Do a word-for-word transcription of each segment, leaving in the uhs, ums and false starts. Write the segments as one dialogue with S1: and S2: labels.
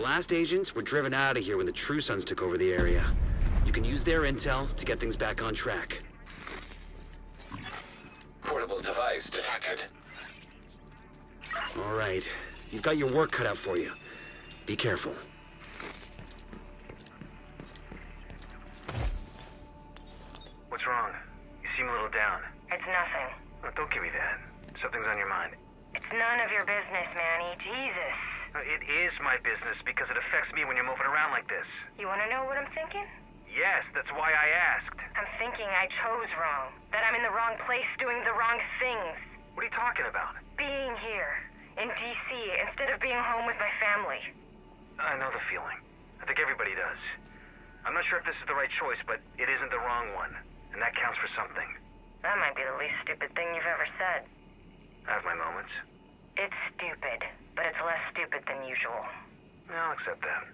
S1: last agents were driven out of here when the True Sons took over the area. You can use their intel to get things back on track.
S2: Portable device detected.
S1: All right. You've got your work cut out for you. Be careful.
S3: What's wrong? You seem a little down.
S4: It's nothing.
S3: Oh, don't give me that. Something's on your mind.
S4: It's none of your business, Manny. Jesus.
S3: It is my business because it affects me when you're moping around like this.
S4: You want to know what I'm thinking?
S3: Yes, that's why I asked.
S4: I'm thinking I chose wrong. That I'm in the wrong place doing the wrong things.
S3: What are you talking about?
S4: Being here, in D C, instead of being home with my family.
S3: I know the feeling. I think everybody does. I'm not sure if this is the right choice, but it isn't the wrong one. And that counts for something.
S4: That might be the least stupid thing you've ever said.
S3: I have my moments.
S4: It's stupid, but it's less stupid than usual.
S3: I'll accept that.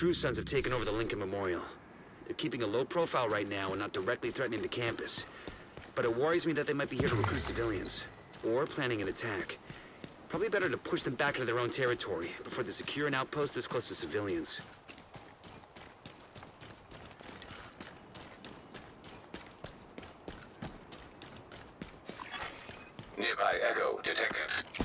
S1: True Sons have taken over the Lincoln Memorial. They're keeping a low profile right now and not directly threatening the campus. But it worries me that they might be here to recruit civilians, or planning an attack. Probably better to push them back into their own territory before they secure an outpost this close to civilians.
S2: Nearby echo detected.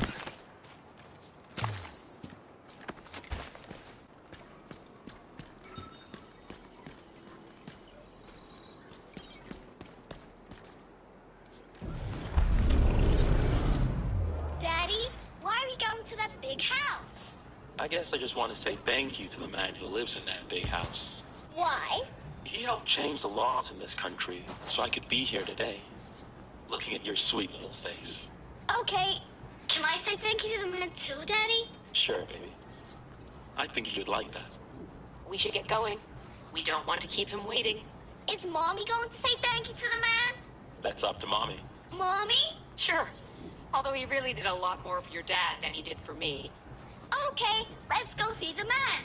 S5: I guess I just want to say thank you to the man who lives in that big house.
S6: Why?
S5: He helped change the laws in this country so I could be here today, looking at your sweet little face.
S6: Okay, can I say thank you to the man too, Daddy?
S5: Sure, baby. I think you'd like that.
S7: We should get going. We don't want to keep him waiting.
S6: Is Mommy going to say thank you to the man?
S5: That's up to Mommy.
S6: Mommy?
S7: Sure. Although he really did a lot more for your dad than he did for me.
S6: Okay, let's go see the man.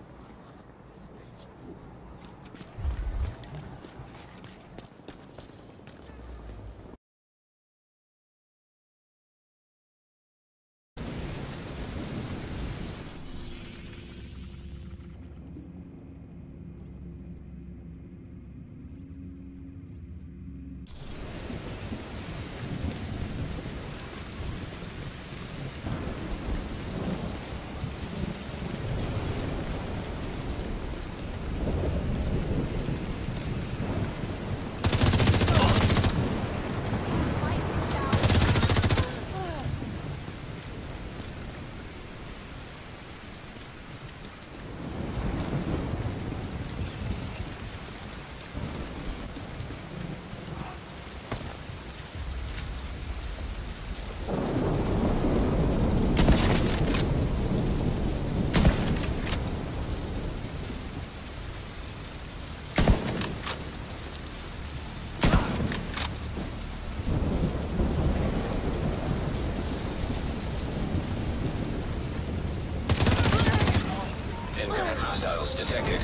S2: Hostiles detected.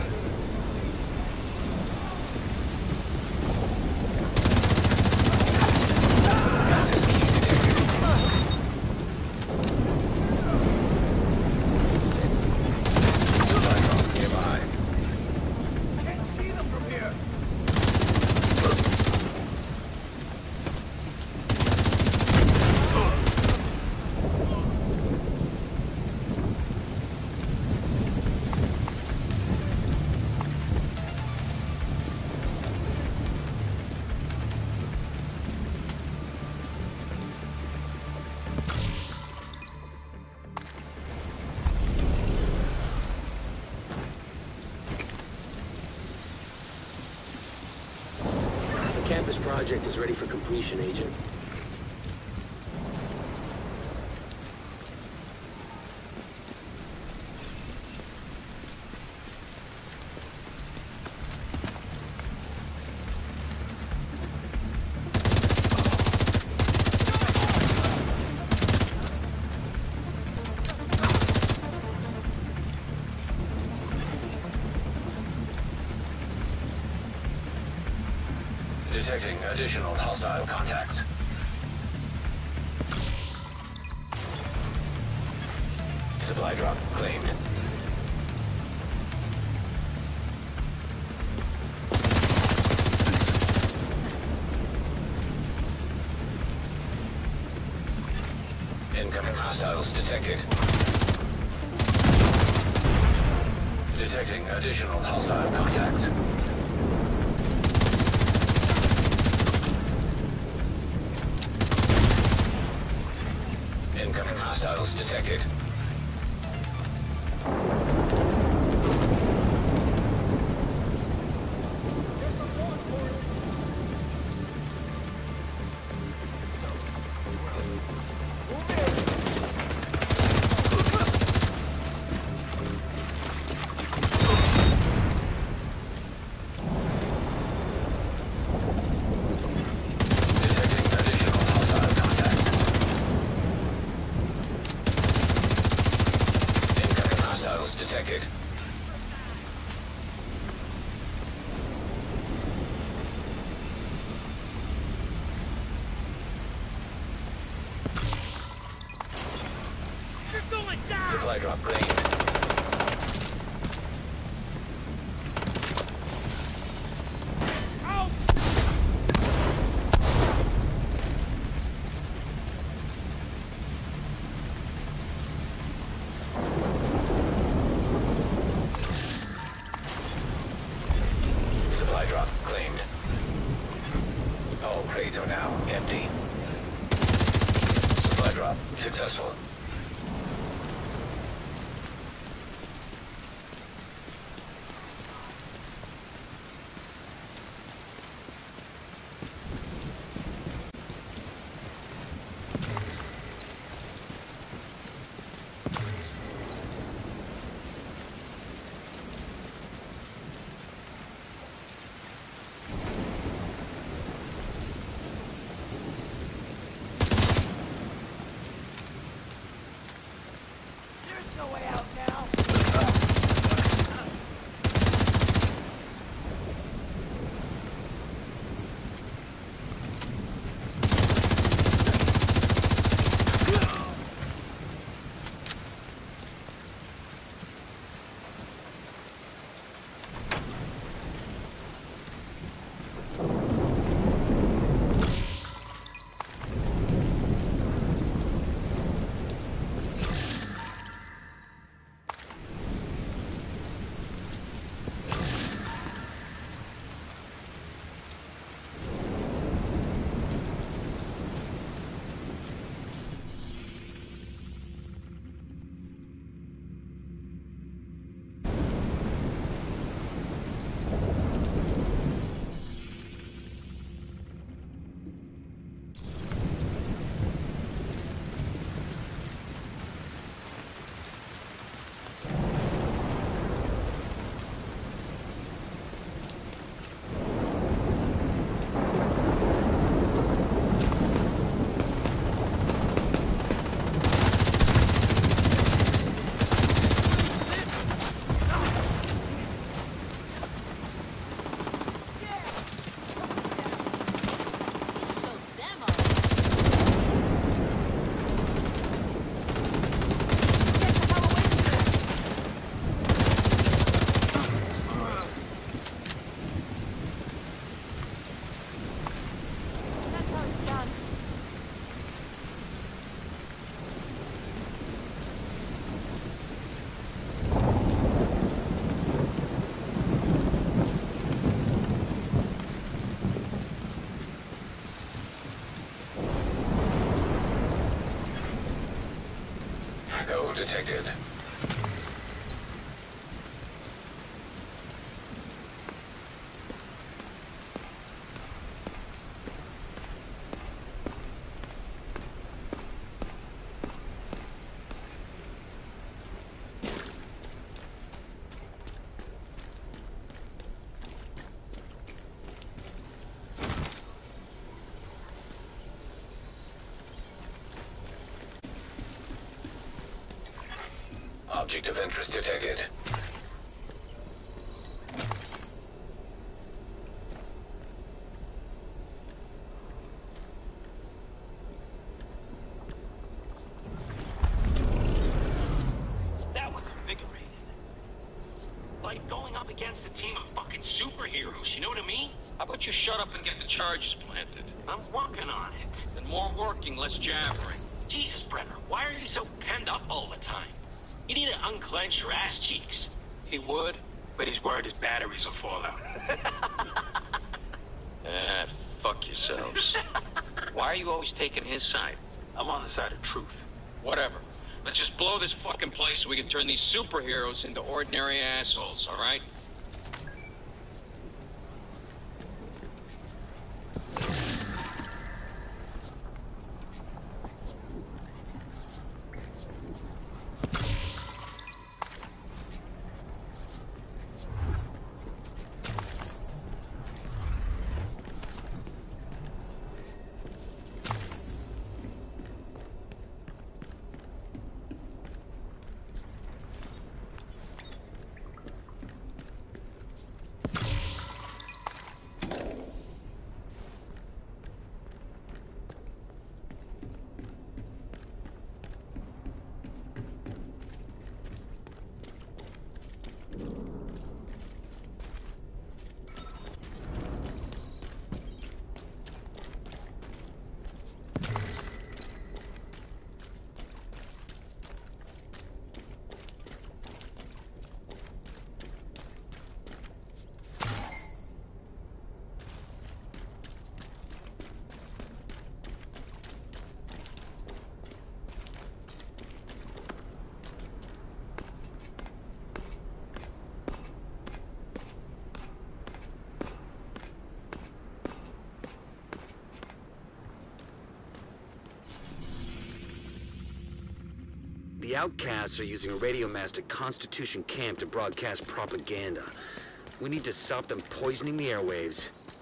S2: Access key detected. Supply drop nearby.
S3: I can't see them from here.
S1: Campus project is ready for completion, Agent.
S2: Detecting additional hostile contacts. Supply drop claimed. Incoming hostiles detected. Detecting additional hostile contacts. Incoming hostiles detected. Detected. Supply drop claimed. Supply drop claimed. All crates are now empty. Supply drop successful. Detected. Object of interest detected.
S5: That was invigorating. Like going up against a team of fucking superheroes, you know what I mean?
S8: How about you shut up and get the charges planted?
S5: I'm working on it.
S8: And more working, less jabbering.
S5: Jesus, Brenner, why are you so penned up all the time? You need to unclench your ass cheeks. He would, but he's worried his batteries will fall out.
S8: Ah, fuck yourselves. Why are you always taking his side?
S5: I'm on the side of truth.
S8: Whatever. Let's just blow this fucking place so we can turn these superheroes into ordinary assholes, all right?
S1: The Outcasts are using a radio mast at Constitution Camp to broadcast propaganda. We need to stop them poisoning the airwaves.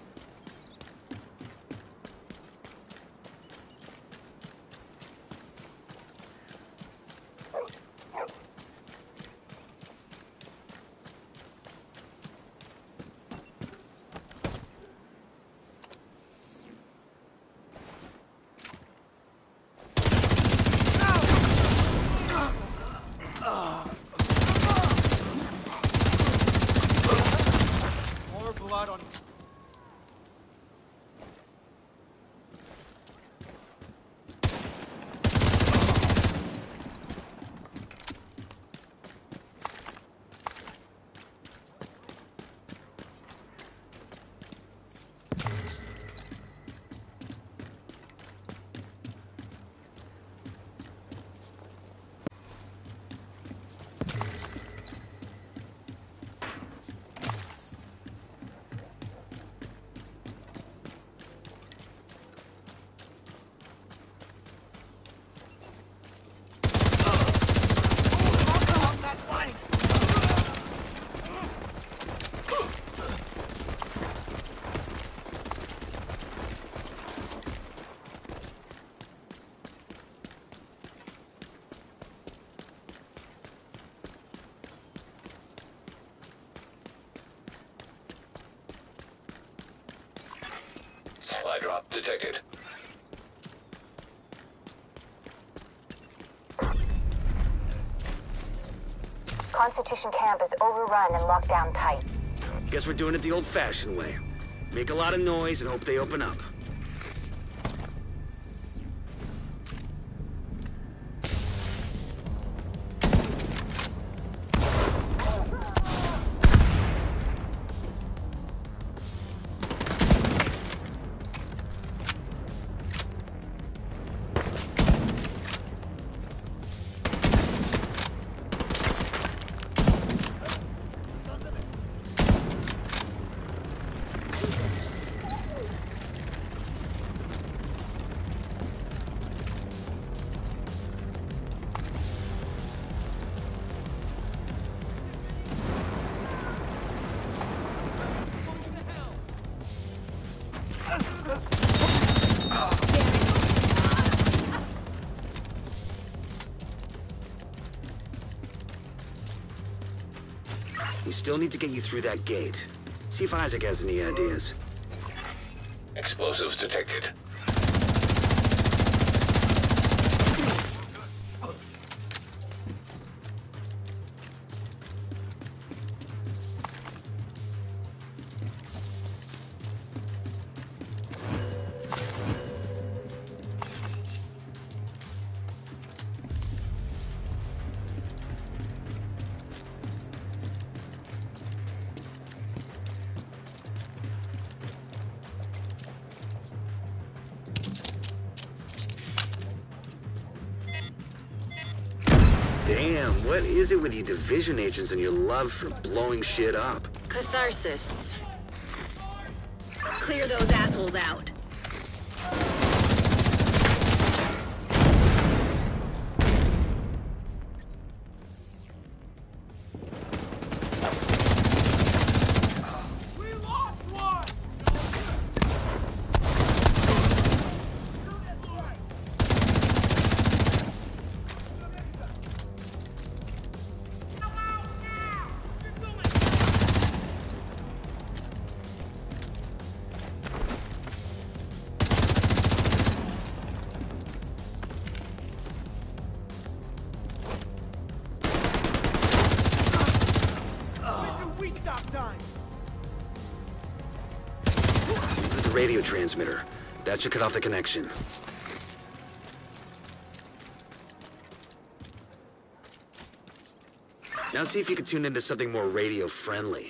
S2: Supply drop detected.
S4: Constitution Camp is overrun and locked down tight.
S1: Guess we're doing it the old-fashioned way. Make a lot of noise and hope they open up. We still need to get you through that gate. See if Isaac has any ideas.
S2: Explosives detected.
S1: Damn, what is it with you division agents and your love for blowing shit up?
S9: Catharsis. Clear those assholes out.
S1: Radio transmitter. That should cut off the connection. Now see if you can tune into something more radio-friendly.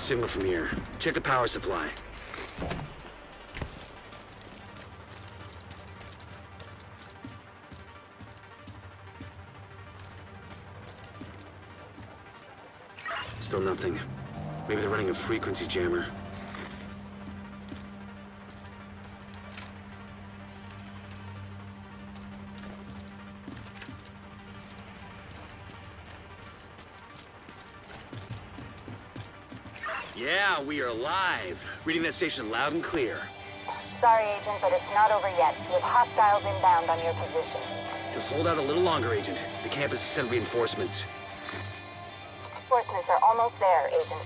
S1: signal from here. Check the power supply. Still nothing. Maybe they're running a frequency jammer. Yeah, we are live. Reading that station loud and clear.
S10: Sorry, Agent, but it's not over yet. We have hostiles inbound on your position.
S1: Just hold out a little longer, Agent. The campus has sent reinforcements.
S10: Reinforcements are almost there, Agent.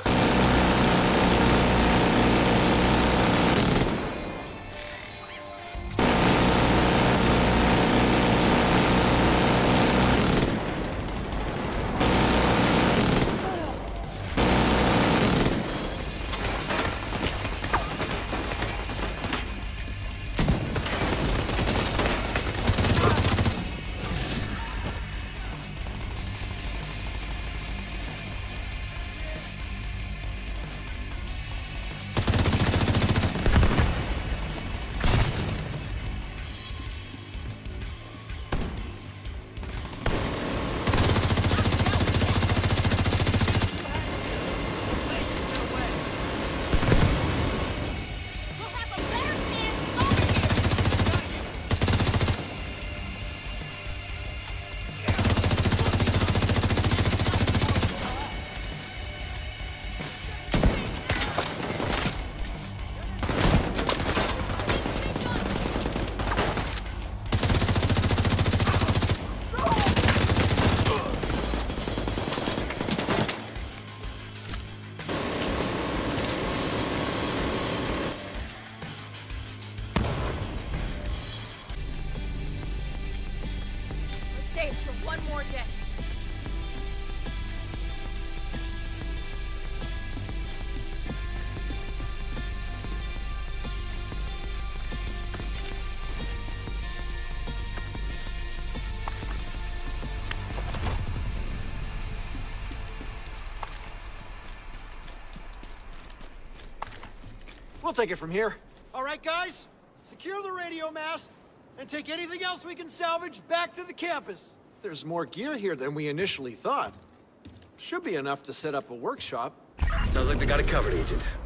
S11: We'll take it from here. All right, guys? Secure the radio mast and take anything else we can salvage back to the campus. There's more gear here than we initially thought. Should be enough to set up a workshop.
S1: Sounds like they got it covered, Agent.